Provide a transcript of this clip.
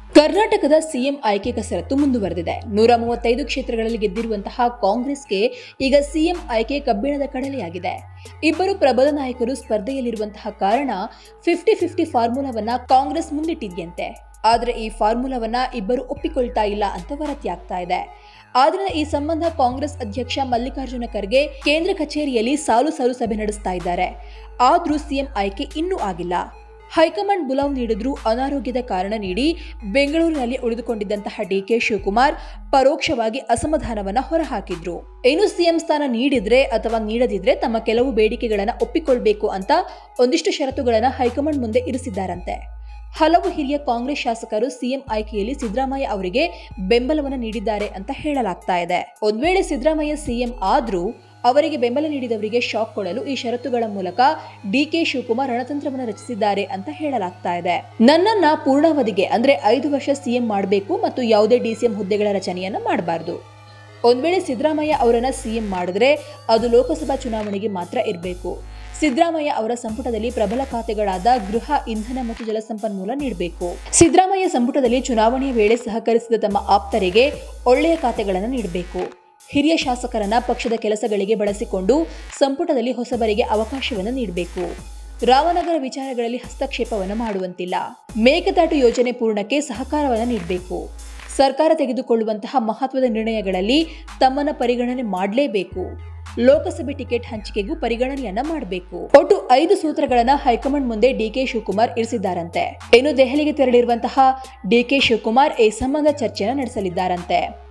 ಕರ್ನಾಟಕದ ಸಿಎಂ ಆಯ್ಕೆ ಕಸರತ್ತು ಮುಂದುವರೆದಿದೆ. 135 ಕ್ಷೇತ್ರಗಳಲ್ಲಿ ಗೆದ್ದಿರುವಂತಹ ಕಾಂಗ್ರೆಸ್ಗೆ ಈಗ ಸಿಎಂ ಆಯ್ಕೆ ಕಬ್ಬಿಣದ ಕಡಲೆಯಾಗಿದೆ. ಇಬ್ಬರು ಪ್ರಬಲ ನಾಯಕರು ಸ್ಪರ್ಧೆಯಲ್ಲಿರುವಂತಹ ಕಾರಣ 50-50 ಫಾರ್ಮುಲಾವನ್ನ ಕಾಂಗ್ರೆಸ್ ಮುಂದಿಟ್ಟಿದ್ಯಂತೆ. ಆದರೆ ಈ ಫಾರ್ಮುಲಾವನ್ನ ಇಬ್ಬರು ಒಪ್ಪಿಕೊಳ್ತಾ ಇಲ್ಲ ಅಂತ ವರದಿಯಾಗ್ತಾ ಇದೆ. ಆದ್ರಿಂದ ಈ ಸಂಬಂಧ ಕಾಂಗ್ರೆಸ್ ಅಧ್ಯಕ್ಷ ಮಲ್ಲಿಕಾರ್ಜುನ ಖರ್ಗೆ ಕೇಂದ್ರ ಕಚೇರಿಯಲ್ಲಿ ಸಾಲು ಸಭೆ ನಡೆಸ್ತಾ ಇದ್ದಾರೆ. ಆದ್ರೂ ಸಿಎಂ ಆಯ್ಕೆ ಇನ್ನೂ ಆಗಿಲ್ಲ. ಹೈಕಮಾಂಡ್ ಬುಲಾವ್ ನೀಡಿದ್ರೂ ಅನಾರೋಗ್ಯದ ಕಾರಣ ನೀಡಿ ಬೆಂಗಳೂರಿನಲ್ಲಿ ಉಳಿದುಕೊಂಡಿದ್ದಂತಹ ಡಿಕೆ ಶಿವಕುಮಾರ್ ಪರೋಕ್ಷವಾಗಿ ಅಸಮಾಧಾನವನ್ನ ಹೊರಹಾಕಿದ್ರು. ಏನು ಸಿಎಂ ಸ್ಥಾನ ನೀಡಿದ್ರೆ ಅಥವಾ ನೀಡದಿದ್ರೆ ತಮ್ಮ ಕೆಲವು ಬೇಡಿಕೆಗಳನ್ನ ಒಪ್ಪಿಕೊಳ್ಬೇಕು ಅಂತ ಒಂದಿಷ್ಟು ಷರತ್ತುಗಳನ್ನ ಹೈಕಮಾಂಡ್ ಮುಂದೆ ಇರಿಸಿದ್ದಾರಂತೆ. ಹಲವು ಹಿರಿಯ ಕಾಂಗ್ರೆಸ್ ಶಾಸಕರು ಸಿಎಂ ಆಯ್ಕೆಯಲ್ಲಿ ಸಿದ್ದರಾಮಯ್ಯ ಅವರಿಗೆ ಬೆಂಬಲವನ್ನು ನೀಡಿದ್ದಾರೆ ಅಂತ ಹೇಳಲಾಗ್ತಾ ಇದೆ. ಒಂದ್ ವೇಳೆ ಸಿದ್ದರಾಮಯ್ಯ ಸಿಎಂ ಆದ್ರೂ ಅವರಿಗೆ ಬೆಂಬಲ ನೀಡಿದವರಿಗೆ ಶಾಕ್ ಕೊಡಲು ಈ ಷರತ್ತುಗಳ ಮೂಲಕ ಡಿಕೆ ಶಿವಕುಮಾರ್ ರಣತಂತ್ರವನ್ನು ರಚಿಸಿದ್ದಾರೆ ಅಂತ ಹೇಳಲಾಗ್ತಾ ಇದೆ. ನನ್ನನ್ನ ಪೂರ್ಣಾವಧಿಗೆ ಅಂದ್ರೆ 5 ವರ್ಷ ಸಿಎಂ ಮಾಡಬೇಕು ಮತ್ತು ಯಾವುದೇ ಡಿಸಿಎಂ ಹುದ್ದೆಗಳ ರಚನೆಯನ್ನ ಮಾಡಬಾರದು. ಒಂದ್ ವೇಳೆ ಸಿದ್ದರಾಮಯ್ಯ ಅವರನ್ನ ಸಿಎಂ ಮಾಡಿದ್ರೆ ಅದು ಲೋಕಸಭಾ ಚುನಾವಣೆಗೆ ಮಾತ್ರ ಇರಬೇಕು. ಸಿದ್ದರಾಮಯ್ಯ ಅವರ ಸಂಪುಟದಲ್ಲಿ ಪ್ರಬಲ ಖಾತೆಗಳಾದ ಗೃಹ, ಇಂಧನ ಮತ್ತು ಜಲಸಂಪನ್ಮೂಲ ನೀಡಬೇಕು. ಸಿದ್ದರಾಮಯ್ಯ ಸಂಪುಟದಲ್ಲಿ ಚುನಾವಣೆಯ ವೇಳೆ ಸಹಕರಿಸಿದ ತಮ್ಮ ಆಪ್ತರಿಗೆ ಒಳ್ಳೆಯ ಖಾತೆಗಳನ್ನು ನೀಡಬೇಕು. ಹಿರಿಯ ಶಾಸಕರನ್ನ ಪಕ್ಷದ ಕೆಲಸಗಳಿಗೆ ಬಳಸಿಕೊಂಡು ಸಂಪುಟದಲ್ಲಿ ಹೊಸಬರಿಗೆ ಅವಕಾಶವನ್ನು ನೀಡಬೇಕು. ರಾಮನಗರ ವಿಚಾರಗಳಲ್ಲಿ ಹಸ್ತಕ್ಷೇಪವನ್ನು ಮಾಡುವಂತಿಲ್ಲ. ಮೇಕೆದಾಟು ಯೋಜನೆ ಪೂರ್ಣಕ್ಕೆ ಸಹಕಾರವನ್ನು ನೀಡಬೇಕು. ಸರ್ಕಾರ ತೆಗೆದುಕೊಳ್ಳುವಂತಹ ಮಹತ್ವದ ನಿರ್ಣಯಗಳಲ್ಲಿ ತಮ್ಮನ್ನ ಪರಿಗಣನೆ ಮಾಡಲೇಬೇಕು. ಲೋಕಸಭೆ ಟಿಕೆಟ್ ಹಂಚಿಕೆಗೂ ಪರಿಗಣನೆಯನ್ನ ಮಾಡಬೇಕು. ಒಟ್ಟು 5 ಸೂತ್ರಗಳನ್ನ ಹೈಕಮಾಂಡ್ ಮುಂದೆ ಡಿಕೆ ಶಿವಕುಮಾರ್ ಇರಿಸಿದ್ದಾರಂತೆ. ಇನ್ನು ದೆಹಲಿಗೆ ತೆರಳಿರುವಂತಹ ಡಿಕೆ ಶಿವಕುಮಾರ್ ಈ ಸಂಬಂಧ ಚರ್ಚೆಯನ್ನು ನಡೆಸಲಿದ್ದಾರಂತೆ.